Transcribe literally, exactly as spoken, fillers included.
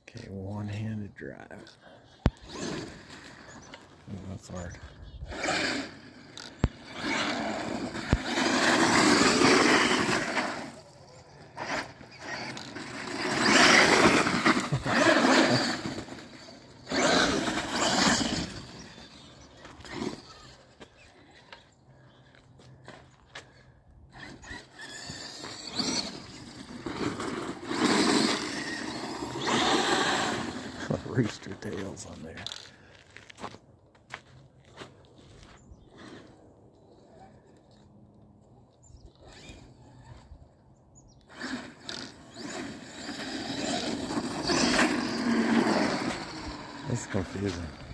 Okay, one-handed drive. Oh, that's hard. Rooster tails on there. That's confusing.